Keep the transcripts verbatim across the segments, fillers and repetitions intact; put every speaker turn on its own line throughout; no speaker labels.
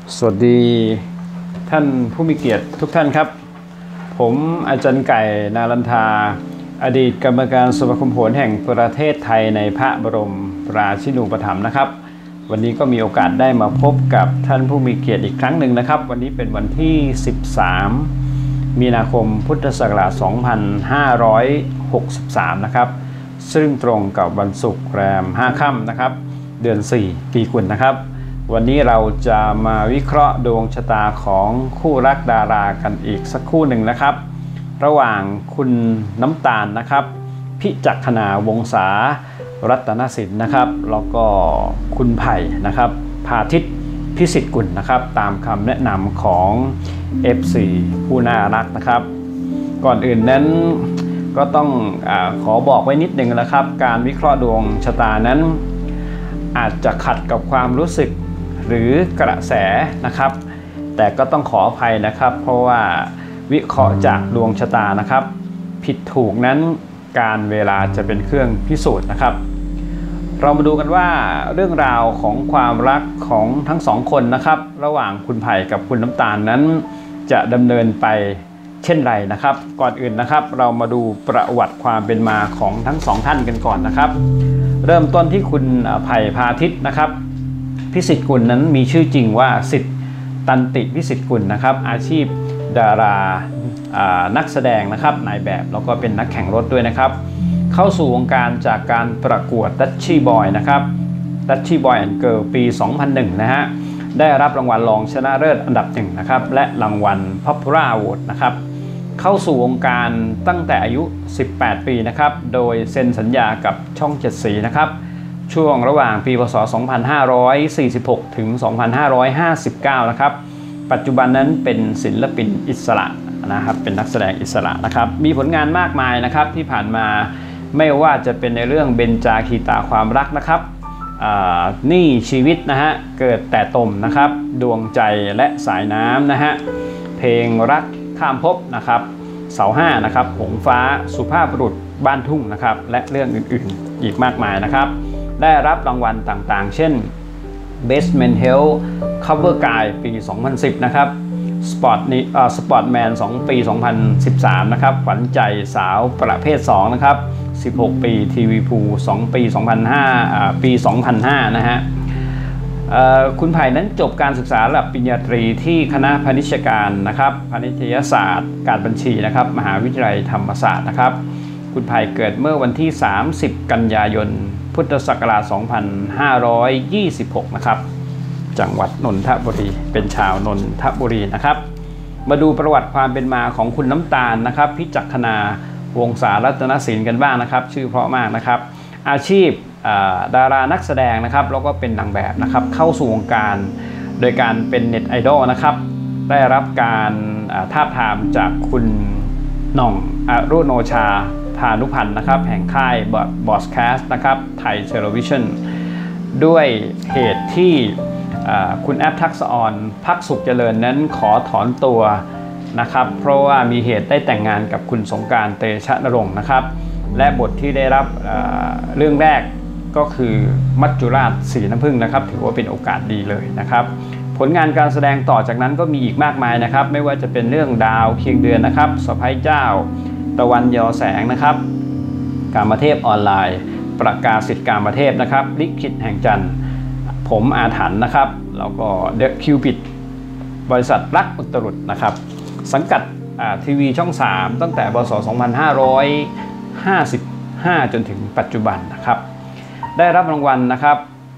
สวัสดีท่านผู้มีเกียรติทุกท่านครับผมอาจารย์ไก่นารันทาอดีตกรรมการสมาคมโหรแห่งประเทศไทยในพระบรมราชินูปถัมภ์นะครับวันนี้ก็มีโอกาสได้มาพบกับท่านผู้มีเกียรติอีกครั้งหนึ่งนะครับวันนี้เป็นวันที่สิบสามมีนาคมพุทธศักราชสองพันห้าร้อยหกสิบสามนะครับซึ่งตรงกับวันศุกร์แรมห้าค่ำนะครับเดือนสี่ปีกุลนะครับวันนี้เราจะมาวิเคราะห์ดวงชะตาของคู่รักดารากันอีกสักคู่หนึ่งนะครับระหว่างคุณน้ำตาลนะครับพิจักขณาวงศารัตนสินนะครับแล้วก็คุณไผ่นะครับพาทิตพิสิทธิ์กุลนะครับตามคำแนะนำของ เอฟ ซี ผู้น่ารักนะครับก่อนอื่นนั้นก็ต้องอ่าขอบอกไว้นิดหนึ่งนะครับการวิเคราะห์ดวงชะตานั้นอาจจะขัดกับความรู้สึกหรือกระแสนะครับแต่ก็ต้องขออภัยนะครับเพราะว่าวิเคราะห์จากดวงชะตานะครับผิดถูกนั้นการเวลาจะเป็นเครื่องพิสูจน์นะครับเรามาดูกันว่าเรื่องราวของความรักของทั้งสองคนนะครับระหว่างคุณไผ่กับคุณน้ำตาลนั้นจะดำเนินไปเช่นไรนะครับก่อนอื่นนะครับเรามาดูประวัติความเป็นมาของทั้งสองท่านกันก่อนนะครับเริ่มต้นที่คุณไผ่พาทิตนะครับพิสิทธิ์กุลนั้นมีชื่อจริงว่าสิทธิ์ตันติพิสิทธิ์กุลนะครับอาชีพดารานักแสดงนะครับนายแบบแล้วก็เป็นนักแข่งรถด้วยนะครับเข้าสู่วงการจากการประกวดดัชชี่บอยนะครับดัชชี่บอยแอนด์เกิร์ลปีสองพันหนึ่งนะฮะได้รับรางวัลรองชนะเลิศอันดับหนึ่งนะครับและรางวัล Popular Award นะครับเข้าสู่วงการตั้งแต่อายุสิบแปดปีนะครับโดยเซ็นสัญญากับช่องเจ็ดสีนะครับช่วงระหว่างปีพศสองพันห้าร้อยสี่สิบหกถึงสองพันห้าร้อยห้าสิบเก้านะครับปัจจุบันนั้นเป็นศิลปินอิสระนะครับเป็นนักแสดงอิสระนะครับมีผลงานมากมายนะครับที่ผ่านมาไม่ว่าจะเป็นในเรื่องเบญจาคีตาความรักนะครับหนี้ชีวิตนะฮะเกิดแต่ตมนะครับดวงใจและสายน้ำนะฮะเพลงรักข้ามภพนะครับเสาห้านะครับหงฟ้าสุภาพบุรุษบ้านทุ่งนะครับและเรื่องอื่นๆอีกมากมายนะครับได้รับรางวัลต่างๆเช่น Best Men's Cover Guy ปี สองพันสิบนะครับ Sport นี่เอ่อ Sportman สองปี สองพันสิบสามนะครับขวัญใจสาวประเภทสองนะครับสิบหกปีทีวีพูสองปีสองพันห้าอ่าปีสองพันห้านะฮะคุณไผ่นั้นจบการศึกษาระดับปริญญาตรีที่คณะพาณิชยการนะครับพาณิชยศาสตร์การบัญชีนะครับมหาวิทยาลัยธรรมศาสตร์นะครับคุณไผ่เกิดเมื่อวันที่สามสิบกันยายนพุทธศักราชสองพันห้าร้อยยี่สิบหกนะครับจังหวัดนนทบุรีเป็นชาวนนทบุรีนะครับมาดูประวัติความเป็นมาของคุณน้ำตาลนะครับพิจักขณาวงศารัตนสินกันบ้างนะครับชื่อเพราะมากนะครับอาชีพดารานักแสดงนะครับแล้วก็เป็นนางแบบนะครับเข้าสู่วงการโดยการเป็นเน็ตไอดอลนะครับได้รับการทาบทามจากคุณหน่องอรุโนชาพานุพันธ์นะครับแห่งค่ายบอสแคสต์นะครับไทยเทเลวิชั่นด้วยเหตุที่คุณแอปทักษะออนพักสุขเจริญนั้นขอถอนตัวนะครับเพราะว่ามีเหตุได้แต่งงานกับคุณสงกรานต์เตชะนรงค์นะครับและบทที่ได้รับเ, เรื่องแรกก็คือมัจจุราชสีน้ำผึ้งนะครับถือว่าเป็นโอกาสดีเลยนะครับผลงานการแสดงต่อจากนั้นก็มีอีกมากมายนะครับไม่ว่าจะเป็นเรื่องดาวเคียงเดือนนะครับสะใภ้เจ้าตะวันยอแสงนะครับกามเทพออนไลน์ประกาศสิทธิ์กามเทพนะครับลิขิตแห่งจันทร์ผมอาถรรพ์นะครับแล้วก็เดอะคิวปิดบริษัทรักอุตรุดนะครับสังกัดทีวีช่องสามตั้งแต่พศสองพันห้าร้อยห้าสิบห้าจนถึงปัจจุบันนะครับได้รับรางวัลนะครับ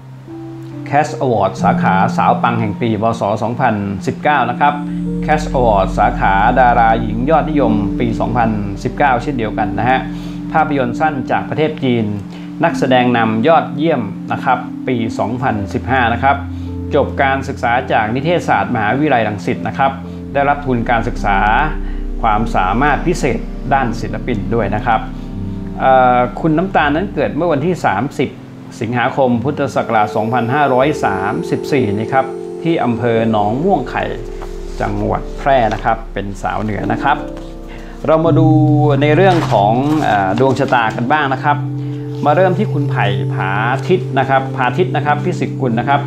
Cash Award สาขาสาวปังแห่งปีพศสองพันสิบเก้านะครับ Cash Award สาขาดาราหญิงยอดนิยมปีสองพันสิบเก้าเช่นเดียวกันนะฮะภาพยนตร์สั้นจากประเทศจีนนักแสดงนำยอดเยี่ยมนะครับปีสองพันสิบห้านะครับจบการศึกษาจากนิเทศศาสตร์มหาวิทยาลัยรังสิตนะครับได้รับทุนการศึกษาความสามารถพิเศษด้านศิลปินด้วยนะครับคุณน้ำตาลนั้นเกิดเมื่อวันที่สามสิบสิงหาคมพุทธศักราชสองพันห้าร้อยสามสิบสี่นี่ครับที่อำเภอหนองม่วงไข่จังหวัดแพร่นะครับเป็นสาวเหนือนะครับเรามาดูในเรื่องของดวงชะตากันบ้างนะครับมาเริ่มที่คุณไผ่ผาทิตนะครับผาทิตนะครับพิสิทธิ์กุลนะครับ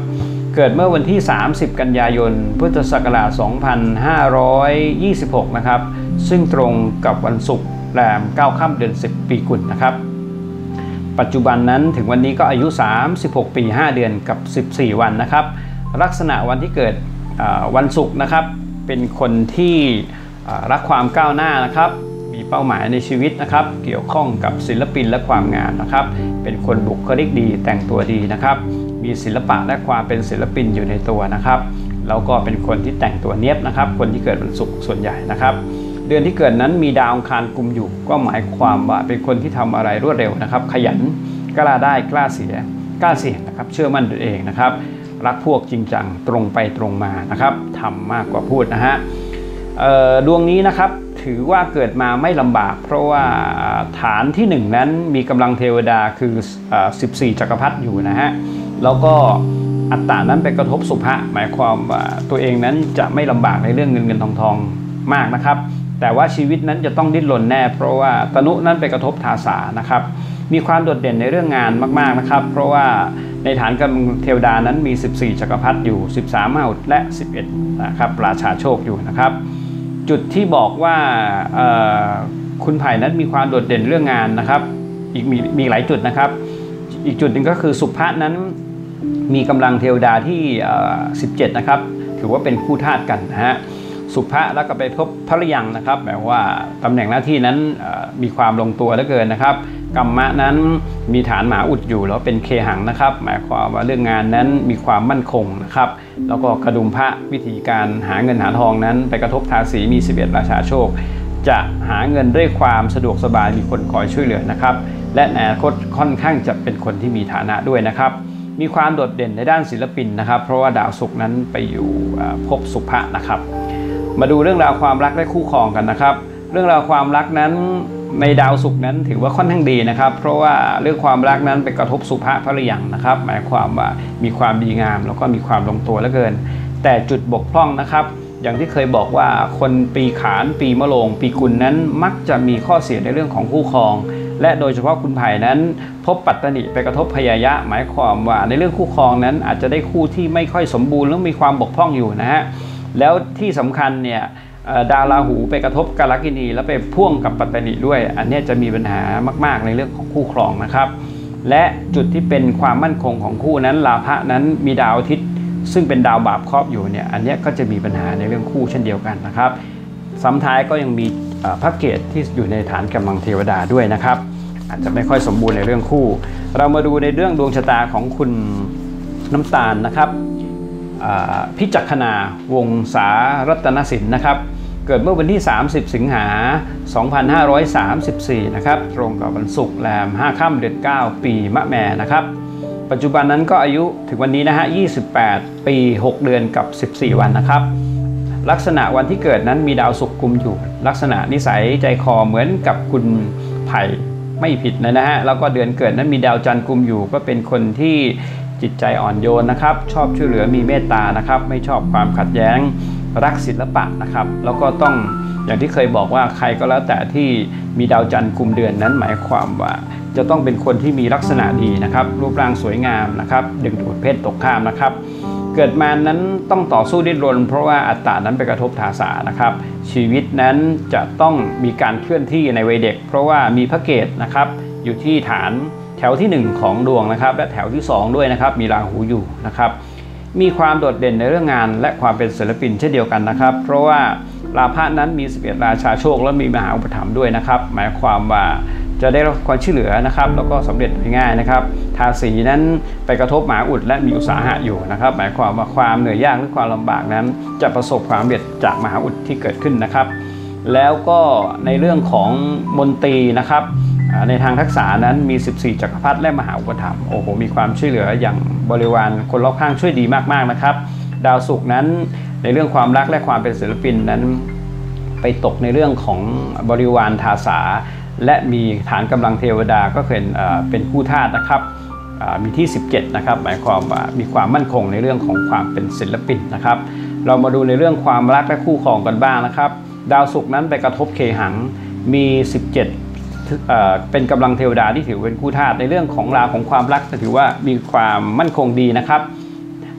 เกิดเมื่อวันที่สามสิบกันยายนพุทธศักราชสองพันห้าร้อยยี่สิบหกนะครับซึ่งตรงกับวันศุกร์แรมเก้าค่ำเดือนสิบปีกุลนะครับปัจจุบันนั้นถึงวันนี้ก็อายุสามสิบหกปีห้าเดือนกับสิบสี่วันนะครับลักษณะวันที่เกิดวันศุกร์นะครับเป็นคนที่รักความก้าวหน้านะครับมีเป้าหมายในชีวิตนะครับเกี่ยวข้องกับศิลปินและความงามนะครับเป็นคนบุคลิกดีแต่งตัวดีนะครับมีศิลปะและความเป็นศิลปินอยู่ในตัวนะครับแล้วก็เป็นคนที่แต่งตัวเนี๊ยบนะครับคนที่เกิดวันศุกร์ส่วนใหญ่นะครับเดือนที่เกิดนั้นมีดาวอังคารกุมอยู่ก็หมายความว่าเป็นคนที่ทำอะไรรวดเร็วนะครับขยันกล้าได้กล้าเสียกล้าเสี่ยงนะครับเชื่อมั่นตัวเองนะครับรักพวกจริงจังตรงไปตรงมานะครับทำมากกว่าพูดนะฮะดวงนี้นะครับถือว่าเกิดมาไม่ลำบากเพราะว่าฐานที่หนึ่งนั้นมีกำลังเทวดาคือสิบสี่จักรพรรดิอยู่นะฮะแล้วก็อัตตานั้นไปกระทบสุภะหมายความว่าตัวเองนั้นจะไม่ลำบากในเรื่องเงินเงินทองทองมากนะครับแต่ว่าชีวิตนั้นจะต้องดิ้นรนแน่เพราะว่าตนุนั้นไปกระทบทาสานะครับมีความโดดเด่นในเรื่องงานมากๆนะครับเพราะว่าในฐานกำลังเทวดานั้นมีสิบสี่จักรพรรดิอยู่สิบสามมหาอุดและสิบเอ็ดนะครับราชาโชคอยู่นะครับจุดที่บอกว่าคุณไผ่นั้นมีความโดดเด่นเรื่องงานนะครับอีกมีมีหลายจุดนะครับอีกจุดหนึ่งก็คือสุภะนั้นมีกำลังเทวดาที่สิบเจ็ดนะครับถือว่าเป็นคู่ธาตุกันนะฮะสุภะแล้วก็ไปพบภริยังนะครับแปลว่าตำแหน่งหน้าที่นั้นมีความลงตัวเหลือเกินนะครับกัมมะนั้นมีฐานหมาอุดอยู่แล้วเป็นเคหังนะครับหมายความว่าเรื่องงานนั้นมีความมั่นคงนะครับแล้วก็กระดุมพระวิธีการหาเงินหาทองนั้นไปกระทบทาสีมีสิบเอ็ดราชาโชคจะหาเงินด้วยความสะดวกสบายมีคนคอยช่วยเหลือนะครับและในอนาคตค่อนข้างจะเป็นคนที่มีฐานะด้วยนะครับมีความโดดเด่นในด้านศิลปินนะครับเพราะว่าดาวศุกร์นั้นไปอยู่ภพสุภะนะครับมาดูเรื่องราวความรักและคู่ครองกันนะครับเรื่องราวความรักนั้นในดาวศุกร์นั้นถือว่าค่อนข้างดีนะครับเพราะว่าเรื่องความรักนั้นไปกระทบสุภะภริยังนะครับหมายความว่ามีความดีงามแล้วก็มีความลงตัวเหลือเกินแต่จุดบกพร่องนะครับอย่างที่เคยบอกว่าคนปีขานปีมะโรงปีกุลนั้นมักจะมีข้อเสียในเรื่องของคู่ครองและโดยเฉพาะคุณไผ่นั้นพบปัตตนิไปกระทบพยายะหมายความว่าในเรื่องคู่ครองนั้นอาจจะได้คู่ที่ไม่ค่อยสมบูรณ์หรือมีความบกพร่องอยู่นะฮะแล้วที่สำคัญเนี่ยดาวราหูไปกระทบกาลกินีแล้วไปพ่วงกับปัตตนิด้วยอันนี้จะมีปัญหามากๆในเรื่องของคู่ครองนะครับและจุดที่เป็นความมั่นคงของคู่นั้นลาภะนั้นมีดาวอาทิตย์ซึ่งเป็นดาวบาปครอบอยู่เนี่ยอันนี้ก็จะมีปัญหาในเรื่องคู่เช่นเดียวกันนะครับซ้ำท้ายก็ยังมีพระเกศที่อยู่ในฐานกำลังเทวดาด้วยนะครับอาจจะไม่ค่อยสมบูรณ์ในเรื่องคู่เรามาดูในเรื่องดวงชะตาของคุณน้ำตาลนะครับพิจักขณาวงศารัตนสินนะครับเกิดเมื่อวันที่สามสิบสิงหาสองพันห้าร้อยสามสิบสี่นะครับตรงกับวันศุกร์แรมห้าค่ำเดือนเก้าปีมะแม่นะครับปัจจุบันนั้นก็อายุถึงวันนี้นะฮะยี่สิบแปดปีหกเดือนกับสิบสี่วันนะครับลักษณะวันที่เกิดนั้นมีดาวศุกร์กุมอยู่ลักษณะนิสัยใจคอเหมือนกับคุณไผ่ไม่ผิดนะฮะแล้วก็เดือนเกิดนั้นมีดาวจันทร์กุมอยู่ก็เป็นคนที่จิตใจอ่อนโยนนะครับชอบช่วยเหลือมีเมตตานะครับไม่ชอบความขัดแย้งรักศิลปะนะครับแล้วก็ต้องอย่างที่เคยบอกว่าใครก็แล้วแต่ที่มีดาวจันทร์กุมเดือนนั้นหมายความว่าจะต้องเป็นคนที่มีลักษณะดีนะครับรูปร่างสวยงามนะครับดึงดูดเพศตกข้ามนะครับเกิดมานั้นต้องต่อสู้ดิ้นรนเพราะว่าอัตตานั้นไปกระทบทาสานะครับชีวิตนั้นจะต้องมีการเคลื่อนที่ในวัยเด็กเพราะว่ามีพระเกศนะครับอยู่ที่ฐานแถวที่หนึ่งของดวงนะครับและแถวที่สองด้วยนะครับมีราหูอยู่นะครับมีความโดดเด่นในเรื่องงานและความเป็นศิลปินเช่นเดียวกันนะครับเพราะว่าราพะนั้นมีสิบเอ็ดราชาโชคและมีมหาอุปถัมภ์ด้วยนะครับหมายความว่าจะได้รับความช่วยเหลือนะครับแล้วก็สำเร็จง่ายๆนะครับทาสีนั้นไปกระทบมหาอุดและมีอุตสาหะอยู่นะครับหมายความว่าความเหนื่อยยากหรือความลำบากนั้นจะประสบความสำเร็จจากมหาอุดที่เกิดขึ้นนะครับแล้วก็ในเรื่องของมนตรีนะครับในทางทักษะนั้นมีสิบสี่จักรพรรดิและมหาอุปถัมภ์โอ้โหมีความช่วยเหลืออย่างบริวารคนรอบข้างช่วยดีมากๆนะครับดาวศุกร์นั้นในเรื่องความรักและความเป็นศิลปินนั้นไปตกในเรื่องของบริวารทาสาและมีฐานกำลังเทวดาก็เป็นเป็นคู่ธาตุนะครับมีที่สิบเจ็ดนะครับหมายความว่ามีความมั่นคงในเรื่องของความเป็นศิลปินนะครับเรามาดูในเรื่องความรักและคู่ครองกันบ้างนะครับดาวศุกร์นั้นไปกระทบเคหังมีสิบเจ็ดเป็นกำลังเทวดาที่ถือเป็นคู่ธาตุในเรื่องของราวของความรักถือว่ามีความมั่นคงดีนะครับ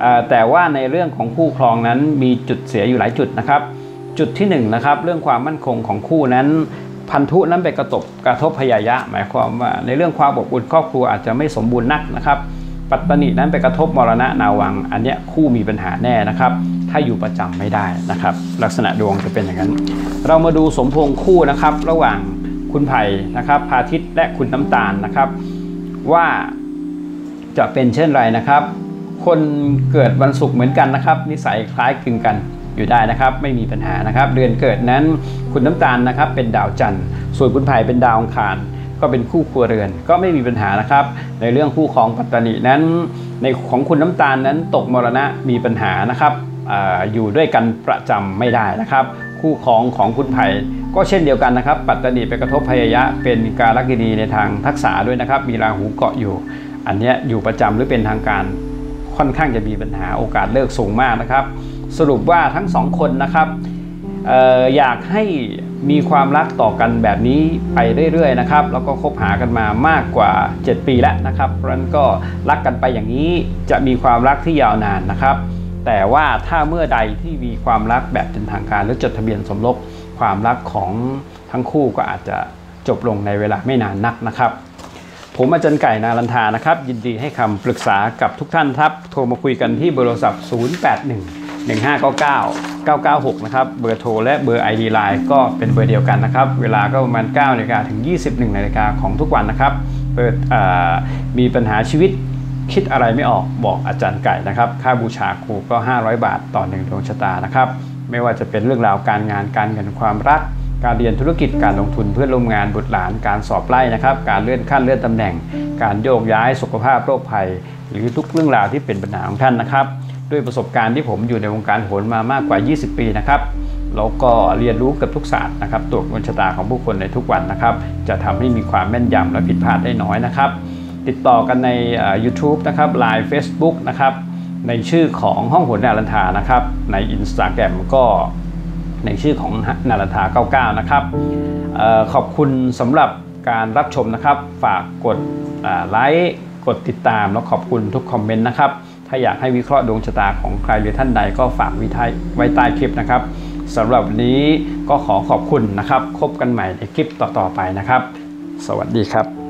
แต่ว่าในเรื่องของคู่ครองนั้นมีจุดเสียอยู่หลายจุดนะครับจุดที่หนึ่งนะครับเรื่องความมั่นคงของคู่นั้นพันธุนั้นไปกระทบกระทบพยายะหมายความว่าในเรื่องความอบอุ่นครอบครัวอาจจะไม่สมบูรณ์นักนะครับปัตตนินั้นไปกระทบมรณะนาวังอันนี้คู่มีปัญหาแน่นะครับถ้าอยู่ประจำไม่ได้นะครับลักษณะดวงจะเป็นอย่างนั้นเรามาดูสมพงษ์คู่นะครับระหว่างคุณไผ่นะครับพาทิตย์และคุณน้ำตาลนะครับว่าจะเป็นเช่นไรนะครับคนเกิดวันศุกร์เหมือนกันนะครับนิสัยคล้ายคลึงกันอยู่ได้นะครับไม่มีปัญหานะครับเดือนเกิดนั้นคุณน้ำตาลนะครับเป็นดาวจันทร์ส่วนคุณไผ่เป็นดาวอังคารก็เป็นคู่ครัวเรือนก็ไม่มีปัญหานะครับในเรื่องคู่ของปัตตนินั้นในของคุณน้ำตาลนั้นตกมรณะมีปัญหานะครับ อ, อยู่ด้วยกันประจำไม่ได้นะครับคู่ของของคุณไผ่ก็เช่นเดียวกันนะครับปัตตนิไปกระทบพยายะเป็นการลัคนีในทางทักษะด้วยนะครับมีราหูเกาะอยู่อันนี้อยู่ประจำหรือเป็นทางการค่อนข้างจะมีปัญหาโอกาสเลิกสูงมากนะครับสรุปว่าทั้งสองคนนะครับ อ, อยากให้มีความรักต่อกันแบบนี้ไปเรื่อยๆนะครับแล้วก็คบหากันมามากกว่าเจ็ดปีแล้วนะครับเพราะฉะนั้นก็รักกันไปอย่างนี้จะมีความรักที่ยาวนานนะครับแต่ว่าถ้าเมื่อใดที่มีความรักแบบเป็นทางการหรือจดทะเบียนสมรสความรักของทั้งคู่ก็อาจจะจบลงในเวลาไม่นานนักนะครับผมอาจารย์ไก่นารันทานะครับยินดีให้คำปรึกษากับทุกท่านครับโทรมาคุยกันที่เบอร์โทรศัพท์ศูนย์ แปด หนึ่ง หนึ่ง ห้า เก้า เก้า เก้า เก้า หกนะครับเบอร์โทรและเบอร์ ไอ ดี ไลน์ ก็เป็นเบอร์เดียวกันนะครับเวลาก็ประมาณ เก้านาฬิกาถึง ยี่สิบเอ็ดนาฬิกาของทุกวันนะครับเปิดมีปัญหาชีวิตคิดอะไรไม่ออกบอกอาจารย์ไก่นะครับค่าบูชาครูก็ห้าร้อยบาทต่อหนึ่งดวงชะตานะครับไม่ว่าจะเป็นเรื่องราวการงานการเงินความรักการเรียนธุรกิจการลงทุนเพื่อร่วมงานบุตรหลานการสอบไล่นะครับการเลื่อนขั้นเลื่อนตำแหน่งการโยกย้ายสุขภาพโรคภัยหรือทุกเรื่องราวที่เป็นปัญหาของท่านนะครับด้วยประสบการณ์ที่ผมอยู่ในวงการโหรมามากกว่ายี่สิบปีนะครับแล้วก็เรียนรู้กับทุกศาสตร์นะครับตรวจดวงชะตาของผู้คนในทุกวันนะครับจะทำให้มีความแม่นยำและผิดพลาดได้น้อยนะครับติดต่อกันใน YouTube นะครับ ไลน์ Facebook นะครับในชื่อของห้องโหรนารันทานะครับใน Instagram ก็ในชื่อของนารันทาเก้าสิบเก้านะครับออขอบคุณสำหรับการรับชมนะครับฝากกดไลค์กดติดตามแล้วขอบคุณทุกคอมเมนต์นะครับถ้าอยากให้วิเคราะห์ดวงชะตาของใครหรือท่านใดก็ฝากไว้ใต้คลิปนะครับสำหรับวันนี้ก็ขอขอบคุณนะครับพบกันใหม่ในคลิปต่อๆไปนะครับสวัสดีครับ